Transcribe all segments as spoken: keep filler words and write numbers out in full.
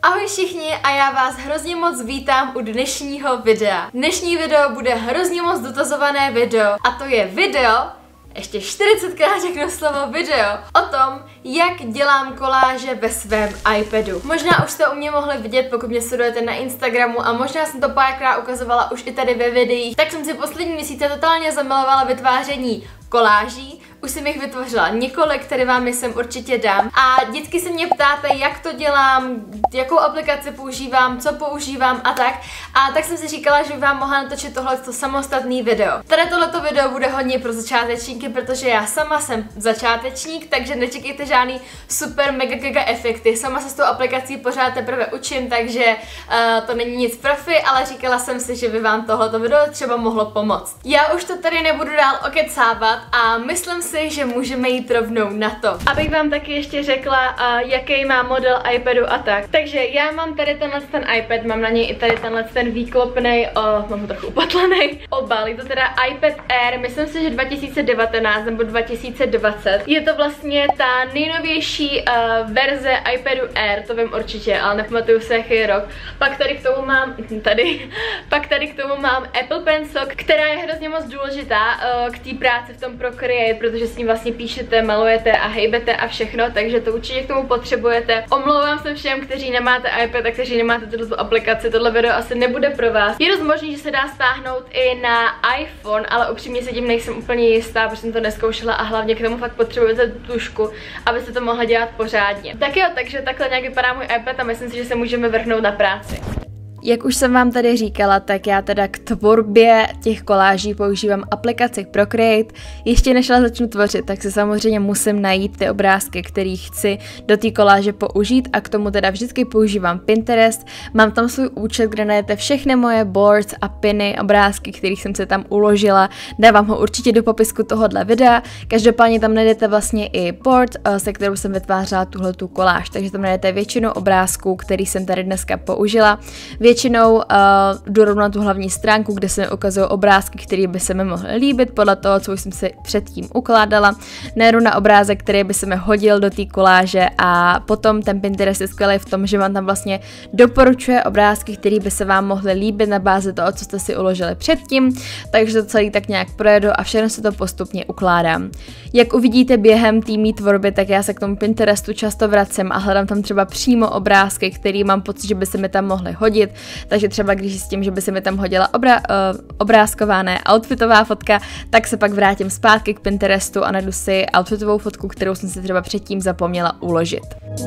Ahoj všichni a já vás hrozně moc vítám u dnešního videa. Dnešní video bude hrozně moc dotazované video a to je video, ještě čtyřicetkrát řeknu slovo video, o tom, jak dělám koláže ve svém iPadu. Možná už jste u mě mohli vidět, pokud mě sledujete na Instagramu a možná jsem to párkrát ukazovala už i tady ve videích, tak jsem si poslední měsíce totálně zamilovala vytváření koláží. Už jsem jich vytvořila několik, které vám jsem určitě dám. A vždycky se mě ptáte, jak to dělám, jakou aplikaci používám, co používám a tak. A tak jsem si říkala, že bych vám mohla natočit tohleto samostatný video. Tady tohleto video bude hodně pro začátečníky, protože já sama jsem začátečník, takže nečekejte žádný super mega giga efekty. Sama se s tou aplikací pořád teprve učím, takže uh, to není nic profi, ale říkala jsem si, že by vám tohleto video třeba mohlo pomoct. Já už to tady nebudu dál okecávat a myslím si, že můžeme jít rovnou na to. Abych vám taky ještě řekla, uh, jaký má model iPadu a tak. Takže já mám tady tenhle ten iPad, mám na něj i tady tenhle ten výklopnej, uh, mám ho trochu upatlanej obal. Je to teda iPad Air, myslím si, že dva tisíce devatenáct nebo dva tisíce dvacet. Je to vlastně ta nejnovější uh, verze iPadu Air, to vím určitě, ale nepamatuju se, jaký je rok. Pak tady k tomu mám, tady, pak tady k tomu mám Apple Pencil, která je hrozně moc důležitá uh, k té práci v tom Procreate, protože s ním vlastně píšete, malujete a hejbete a všechno, takže to určitě k tomu potřebujete. Omlouvám se všem, kteří nemáte iPad a kteří nemáte tuto aplikaci, tohle video asi nebude pro vás. Je dost možný, že se dá stáhnout i na iPhone, ale upřímně se tím nejsem úplně jistá, protože jsem to neskoušela a hlavně k tomu fakt potřebujete tušku, abyste to mohla dělat pořádně. Tak jo, takže takhle nějak vypadá můj iPad a myslím si, že se můžeme vrhnout na práci. Jak už jsem vám tady říkala, tak já teda k tvorbě těch koláží používám aplikaci Procreate. Ještě než začnu tvořit, tak si samozřejmě musím najít ty obrázky, které chci do té koláže použít a k tomu teda vždycky používám Pinterest. Mám tam svůj účet, kde najdete všechny moje boards a piny, obrázky, kterých jsem se tam uložila. Dávám ho určitě do popisku tohohle videa. Každopádně tam najdete vlastně i board, se kterou jsem vytvářela tuhletu koláž, takže tam najdete většinu obrázků, který jsem tady dneska použila. Většinou uh, jdu rovnou na tu hlavní stránku, kde se mi ukazují obrázky, které by se mi mohly líbit podle toho, co už jsem si předtím ukládala. Nejdu na obrázek, který by se mi hodil do té koláže a potom ten Pinterest je skvělý v tom, že vám tam vlastně doporučuje obrázky, které by se vám mohly líbit na bázi toho, co jste si uložili předtím, takže to celý tak nějak projedu a všechno se to postupně ukládám. Jak uvidíte během té mý tvorby, tak já se k tomu Pinterestu často vracím a hledám tam třeba přímo obrázky, které mám pocit, že by se mi tam mohly hodit. Takže třeba když zjistím, že by se mi tam hodila obra, uh, obrázková, ne outfitová fotka, tak se pak vrátím zpátky k Pinterestu a najdu si outfitovou fotku, kterou jsem si třeba předtím zapomněla uložit.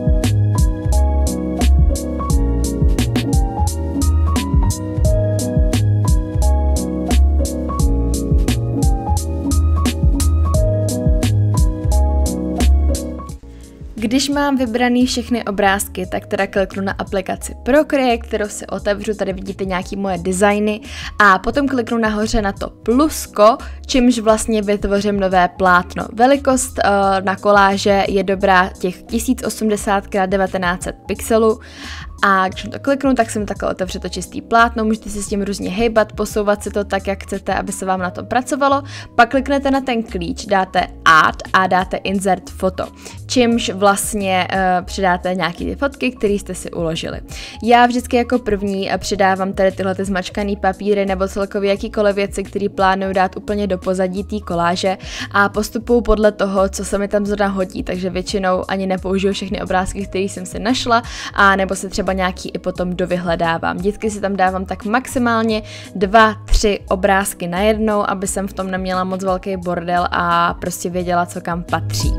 Když mám vybraný všechny obrázky, tak teda kliknu na aplikaci Procreate, kterou si otevřu, tady vidíte nějaký moje designy a potom kliknu nahoře na to plusko, čímž vlastně vytvořím nové plátno. Velikost uh, na koláže je dobrá těch tisíc osmdesát krát devatenáct set pixelů. A když to kliknu, tak se mi takhle otevře to čistý plátno, můžete si s tím různě hejbat, posouvat si to tak, jak chcete, aby se vám na tom pracovalo. Pak kliknete na ten klíč, dáte Add a dáte Insert foto, čímž vlastně uh, přidáte nějaké ty fotky, které jste si uložili. Já vždycky jako první přidávám tady tyhle ty zmačkané papíry nebo celkově jakýkoliv věci, které plánuju dát úplně do pozadí té koláže a postupuju podle toho, co se mi tam zrovna hodí, takže většinou ani nepoužiju všechny obrázky, které jsem si našla, a nebo se třeba nějaký i potom dovyhledávám. Vždycky si tam dávám tak maximálně dva, tři obrázky najednou, aby jsem v tom neměla moc velký bordel a prostě věděla, co kam patří.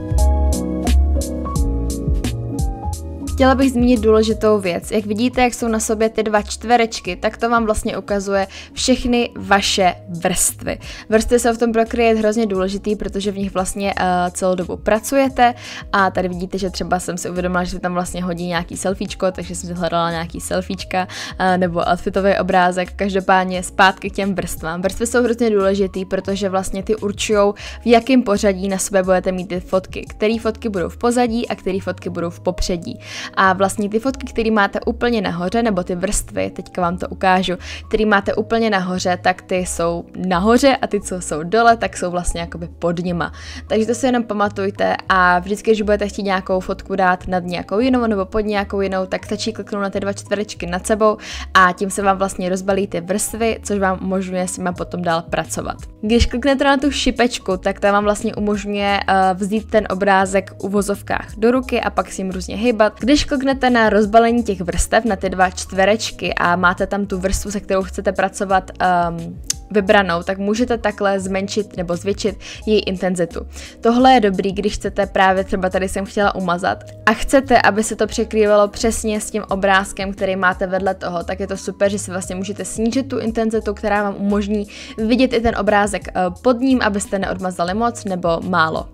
Chtěla bych zmínit důležitou věc. Jak vidíte, jak jsou na sobě ty dva čtverečky, tak to vám vlastně ukazuje všechny vaše vrstvy. Vrstvy jsou v tom Procreate hrozně důležitý, protože v nich vlastně uh, celou dobu pracujete a tady vidíte, že třeba jsem si uvědomila, že se tam vlastně hodí nějaký selfiečko, takže jsem si hledala nějaký selfiečka uh, nebo outfitový obrázek. Každopádně zpátky k těm vrstvám. Vrstvy jsou hrozně důležitý, protože vlastně ty určujou, v jakém pořadí na sobě budete mít ty fotky. Které fotky budou v pozadí a které fotky budou v popředí. a vlastně ty fotky, které máte úplně nahoře, nebo ty vrstvy, teďka vám to ukážu, které máte úplně nahoře, tak ty jsou nahoře a ty, co jsou dole, tak jsou vlastně jakoby pod nima. Takže to si jenom pamatujte a vždycky, když budete chtít nějakou fotku dát nad nějakou jinou nebo pod nějakou jinou, tak stačí kliknout na ty dva čtverečky nad sebou a tím se vám vlastně rozbalí ty vrstvy, což vám umožňuje s nima potom dál pracovat. Když kliknete na tu šipečku, tak ta vám vlastně umožňuje uh, vzít ten obrázek v uvozovkách do ruky a pak si jim různě hejbat. Když kliknete na rozbalení těch vrstev, na ty dva čtverečky a máte tam tu vrstvu, se kterou chcete pracovat um, vybranou, tak můžete takhle zmenšit nebo zvětšit její intenzitu. Tohle je dobrý, když chcete právě třeba tady jsem chtěla umazat a chcete, aby se to překrývalo přesně s tím obrázkem, který máte vedle toho, tak je to super, že si vlastně můžete snížit tu intenzitu, která vám umožní vidět i ten obrázek pod ním, abyste neodmazali moc nebo málo.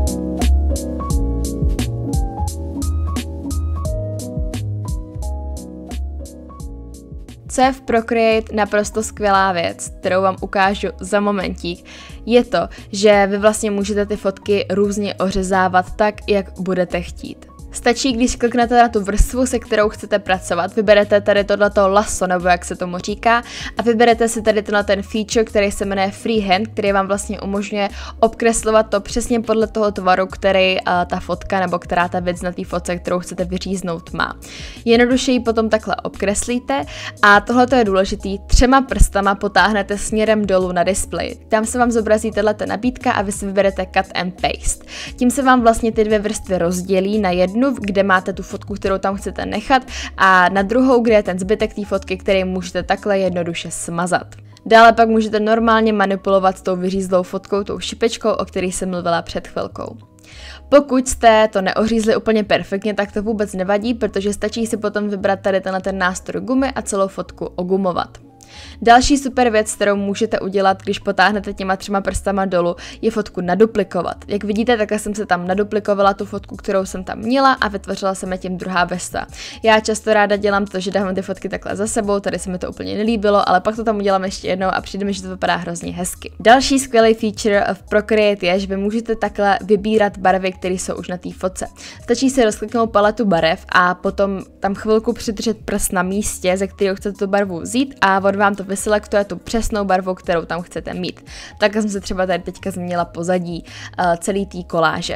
Co je v Procreate naprosto skvělá věc, kterou vám ukážu za momentík, je to, že vy vlastně můžete ty fotky různě ořezávat tak, jak budete chtít. Stačí, když kliknete na tu vrstvu, se kterou chcete pracovat, vyberete tady tohleto lasso, nebo jak se tomu říká, a vyberete si tady tenhle ten feature, který se jmenuje Freehand, který vám vlastně umožňuje obkreslovat to přesně podle toho tvaru, který uh, ta fotka nebo která ta věc na té fotce, kterou chcete vyříznout, má. Jednoduše ji potom takhle obkreslíte a tohle je důležitý, třema prstama potáhnete směrem dolů na displeji. Tam se vám zobrazí tato nabídka a vy si vyberete Cut and Paste. Tím se vám vlastně ty dvě vrstvy rozdělí na jednu, kde máte tu fotku, kterou tam chcete nechat, a na druhou, kde je ten zbytek té fotky, který můžete takhle jednoduše smazat. Dále pak můžete normálně manipulovat s tou vyřízlou fotkou, tou šipečkou, o které jsem mluvila před chvilkou. Pokud jste to neořízli úplně perfektně, tak to vůbec nevadí, protože stačí si potom vybrat tady tenhle ten nástroj gumy a celou fotku ogumovat. Další super věc, kterou můžete udělat, když potáhnete těma třema prstama dolů, je fotku naduplikovat. Jak vidíte, takhle jsem se tam naduplikovala tu fotku, kterou jsem tam měla a vytvořila jsem tím druhá vrstva. Já často ráda dělám to, že dávám ty fotky takhle za sebou, tady se mi to úplně nelíbilo, ale pak to tam udělám ještě jednou a přijde mi, že to vypadá hrozně hezky. Další skvělý feature v Procreate je, že vy můžete takhle vybírat barvy, které jsou už na té fotce. Stačí si rozkliknout paletu barev a potom tam chvilku přidržet prst na místě, ze kterého chcete tu barvu vzít, a od vám to vyselektuje tu přesnou barvu, kterou tam chcete mít. Tak jsem se třeba tady teďka změnila pozadí uh, celý té koláže.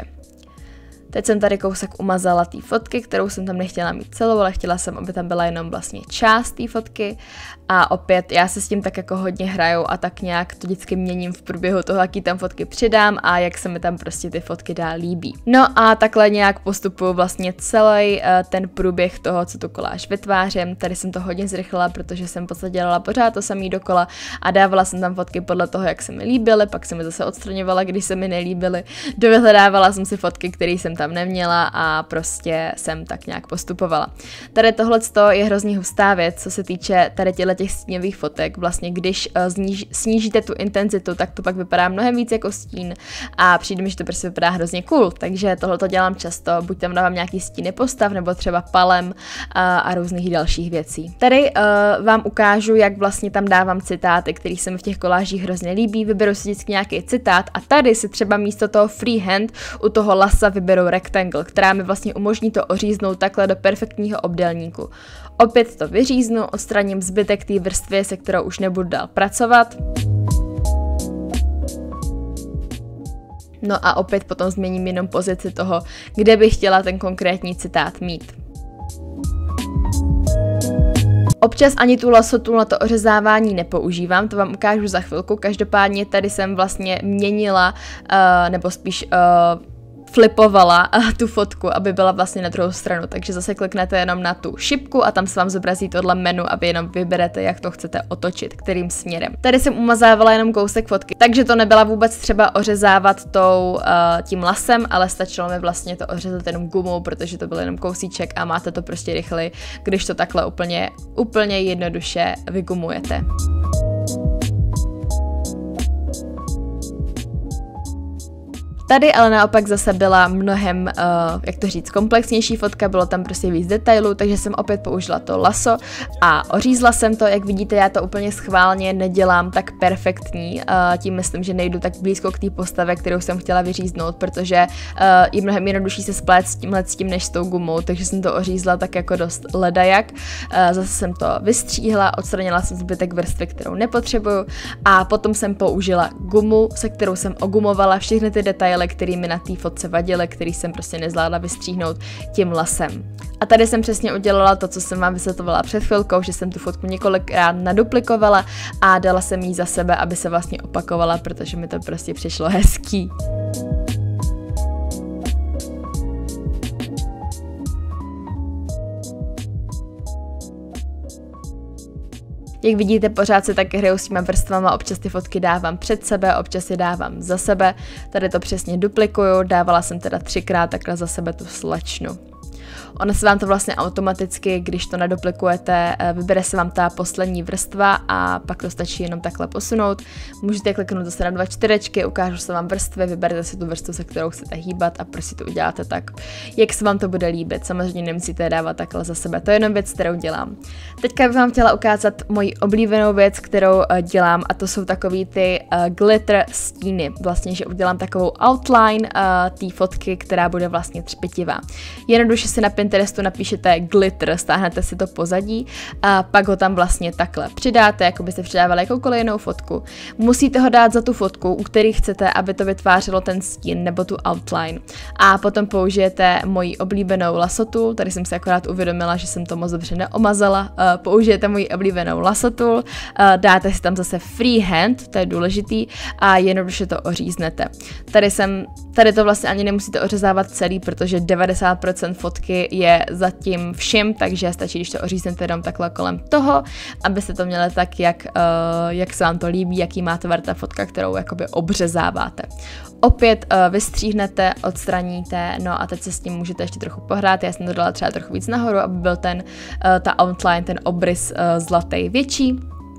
Teď jsem tady kousek umazala té fotky, kterou jsem tam nechtěla mít celou, ale chtěla jsem, aby tam byla jenom vlastně část té fotky. A opět já se s tím tak jako hodně hraju a tak nějak to vždycky měním v průběhu toho, jaký tam fotky přidám a jak se mi tam prostě ty fotky dál líbí. No a takhle nějak postupuju vlastně celý uh, ten průběh toho, co tu koláž vytvářím. Tady jsem to hodně zrychlila, protože jsem v podstatě dělala pořád to samý dokola a dávala jsem tam fotky podle toho, jak se mi líbily, pak jsem mi zase odstraňovala, když se mi nelíbily. Dovyhledávala jsem si fotky, které jsem tam neměla a prostě jsem tak nějak postupovala. Tady tohle je hrozně hustá věc, co se týče tady těch stínových fotek. Vlastně když uh, zníž, snížíte tu intenzitu, tak to pak vypadá mnohem víc jako stín a přijde mi, že to prostě vypadá hrozně cool, takže tohle dělám často, buď tam dávám nějaký stíny postav, nebo třeba palem uh, a různých dalších věcí. Tady uh, vám ukážu, jak vlastně tam dávám citáty, který se mi v těch kolážích hrozně líbí, vyberu si vždycky nějaký citát a tady si třeba místo toho freehand u toho lasa vyberu rectangle, která mi vlastně umožní to oříznout takhle do perfektního obdélníku. Opět to vyříznu, odstraním zbytek té vrstvy, se kterou už nebudu dál pracovat. No a opět potom změním jenom pozici toho, kde bych chtěla ten konkrétní citát mít. Občas ani tu lasotu na to ořezávání nepoužívám, to vám ukážu za chvilku, každopádně tady jsem vlastně měnila, uh, nebo spíš uh, flipovala tu fotku, aby byla vlastně na druhou stranu, takže zase kliknete jenom na tu šipku a tam se vám zobrazí tohle menu a vy jenom vyberete, jak to chcete otočit, kterým směrem. Tady jsem umazávala jenom kousek fotky, takže to nebyla vůbec třeba ořezávat tou, uh, tím lasem, ale stačilo mi vlastně to ořezat jenom gumou, protože to byl jenom kousíček a máte to prostě rychleji, když to takhle úplně, úplně jednoduše vygumujete. Tady ale naopak zase byla mnohem, uh, jak to říct, komplexnější fotka, bylo tam prostě víc detailů, takže jsem opět použila to laso a ořízla jsem to. Jak vidíte, já to úplně schválně nedělám tak perfektní, uh, tím myslím, že nejdu tak blízko k té postavě, kterou jsem chtěla vyříznout, protože uh, je mnohem jednodušší se splét s tímhle s tím než s tou gumou, takže jsem to ořízla tak jako dost ledajak. Uh, zase jsem to vystříhla, odstranila jsem zbytek vrstvy, kterou nepotřebuju, a potom jsem použila gumu, se kterou jsem ogumovala všechny ty detaily, které mi na té fotce vadily, který jsem prostě nezvládla vystříhnout tím lasem. A tady jsem přesně udělala to, co jsem vám vysvětlovala před chvilkou, že jsem tu fotku několikrát naduplikovala a dala jsem jí za sebe, aby se vlastně opakovala, protože mi to prostě přišlo hezký. Jak vidíte, pořád se taky hraju s těma vrstvama, občas ty fotky dávám před sebe, občas je dávám za sebe, tady to přesně duplikuju, dávala jsem teda třikrát takhle za sebe tu slečnu. Ono se vám to vlastně automaticky, když to naduplikujete, vybere se vám ta poslední vrstva a pak to stačí jenom takhle posunout. Můžete kliknout zase na dva čtyřečky, ukážu se vám vrstvy, vyberete si tu vrstvu, se kterou chcete hýbat a prostě to uděláte tak, jak se vám to bude líbit. Samozřejmě nemusíte je dávat takhle za sebe, to je jenom věc, kterou dělám. Teďka bych vám chtěla ukázat moji oblíbenou věc, kterou dělám, a to jsou takový ty uh, glitter stíny. Vlastně, že udělám takovou outline uh, té fotky, která bude vlastně třpitivá. Jednoduše si na Pinterestu napíšete glitter, stáhnete si to pozadí a pak ho tam vlastně takhle přidáte, jako byste přidávali jakoukoliv jinou fotku. Musíte ho dát za tu fotku, u které chcete, aby to vytvářelo ten stín nebo tu outline. A potom použijete moji oblíbenou lasotu, tady jsem si akorát uvědomila, že jsem to moc dobře neomazala. Uh, použijete moji oblíbenou lasotu, uh, dáte si tam zase freehand, to je důležitý, a jednoduše to oříznete. Tady jsem, tady to vlastně ani nemusíte ořezávat celý, protože devadesát procent fotky je zatím všim, takže stačí, když to oříznete jenom takhle kolem toho, abyste to měli tak, jak, uh, jak se vám to líbí, jaký má tvar ta fotka, kterou jakoby obřezáváte. Opět uh, vystříhnete, odstraníte, no a teď se s tím můžete ještě trochu pohrát, já jsem to dala třeba trochu víc nahoru, aby byl ten, uh, ta outline, ten obrys uh, zlatý větší.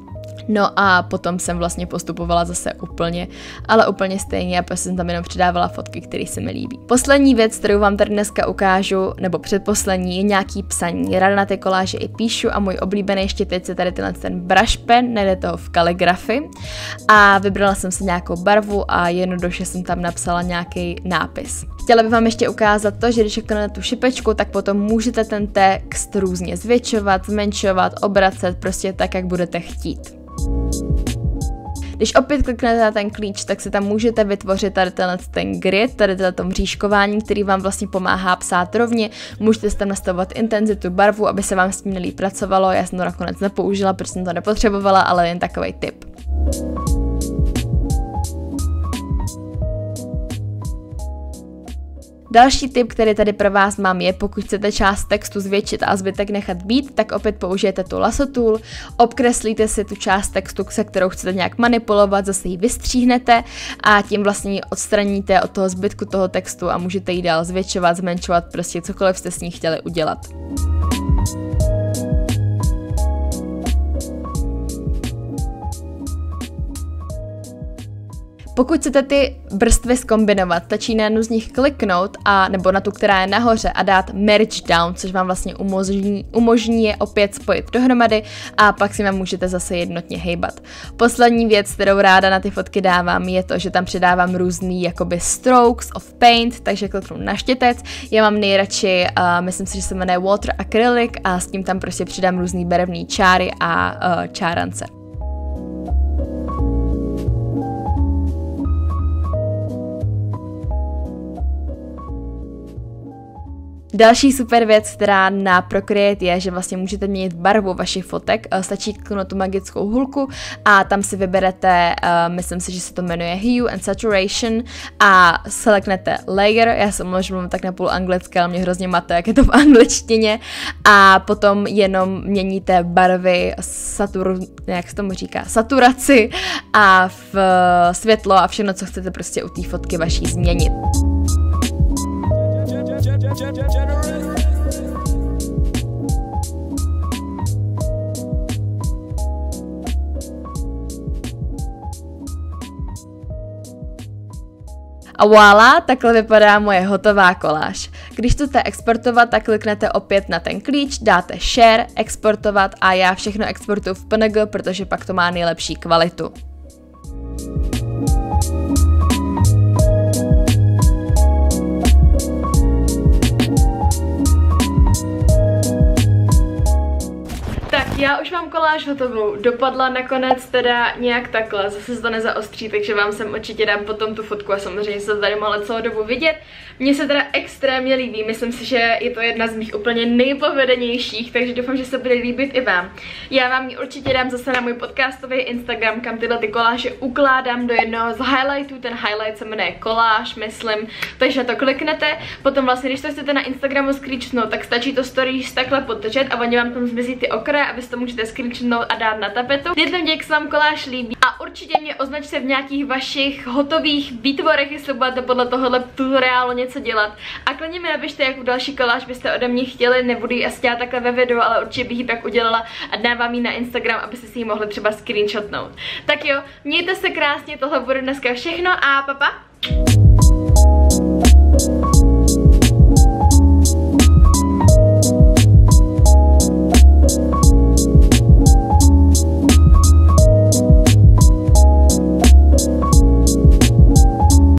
No a potom jsem vlastně postupovala zase úplně, ale úplně stejně, a prostě jsem tam jenom přidávala fotky, které se mi líbí. Poslední věc, kterou vám tady dneska ukážu, nebo předposlední, je nějaký psaní. Ráda na ty koláže i píšu a můj oblíbený ještě teď je tady tenhle ten brush pen, najde toho v kaligrafii, a vybrala jsem si nějakou barvu a jednoduše jsem tam napsala nějaký nápis. Chtěla bych vám ještě ukázat to, že když kliknete na tu šipečku, tak potom můžete ten text různě zvětšovat, zmenšovat, obracet, prostě tak, jak budete chtít. Když opět kliknete na ten klíč, tak si tam můžete vytvořit tady tenhle ten grid, tady to mřížkování, který vám vlastně pomáhá psát rovně. Můžete si tam nastavovat intenzitu, barvu, aby se vám s tím nejlíp pracovalo. Já jsem to nakonec nepoužila, protože jsem to nepotřebovala, ale jen takovej tip. Další tip, který tady pro vás mám, je, pokud chcete část textu zvětšit a zbytek nechat být, tak opět použijete tu lasso tool, obkreslíte si tu část textu, se kterou chcete nějak manipulovat, zase ji vystříhnete a tím vlastně ji odstraníte od toho zbytku toho textu a můžete ji dál zvětšovat, zmenšovat, prostě cokoliv jste s ní chtěli udělat. Pokud chcete ty vrstvy zkombinovat, stačí na jednu z nich kliknout, a, nebo na tu, která je nahoře, a dát merge down, což vám vlastně umožní, umožní je opět spojit dohromady a pak si vám můžete zase jednotně hejbat. Poslední věc, kterou ráda na ty fotky dávám, je to, že tam přidávám různý jakoby strokes of paint, takže kliknu na štětec. Já mám nejradši, uh, myslím si, že se jmenuje Water Acrylic, a s tím tam prostě přidám různý barevný čáry a uh, čárance. Další super věc, která na Procreate je, že vlastně můžete měnit barvu vašich fotek. Stačí kliknout tu magickou hulku a tam si vyberete, uh, myslím si, že se to jmenuje Hue and Saturation, a seleknete Layer. Já jsem možná tak na půl anglicky, ale mě hrozně mate, jak je to v angličtině. A potom jenom měníte barvy, satur, jak se tomu říká, saturaci a v světlo a všechno, co chcete prostě u té fotky vaší změnit. A voilà, takhle vypadá moje hotová koláž. Když chcete exportovat, tak kliknete opět na ten klíč, dáte share, exportovat a já všechno exportuju v P N G, protože pak to má nejlepší kvalitu. Já už mám koláž hotovou, dopadla nakonec teda nějak takhle, zase se to nezaostří, takže vám sem určitě dám potom tu fotku a samozřejmě se tady mohla celou dobu vidět. Mně se teda extrémně líbí, myslím si, že je to jedna z mých úplně nejpovedenějších, takže doufám, že se bude líbit i vám. Já vám ji určitě dám zase na můj podcastový Instagram, kam tyhle ty koláže ukládám do jednoho z highlightů, ten highlight se jmenuje koláž, myslím, takže to kliknete, potom vlastně, když to chcete na Instagramu screenshotnout, tak stačí to stories takhle podržet a oni vám tam zmizí ty okraje, aby to můžete screenshotnout a dát na tapetu. Dejte mě, jak se vám koláž líbí a určitě mě označte v nějakých vašich hotových výtvorech, jestli budete podle tohohle tutoriálu něco dělat. A klidně mi napište, jakou další koláž byste ode mě chtěli, nebudu ji asi dělat takhle ve videu, ale určitě bych ji tak udělala a dám vám ji na Instagram, abyste si ji mohli třeba screenshotnout. Tak jo, mějte se krásně, tohle bude dneska všechno a pa pa!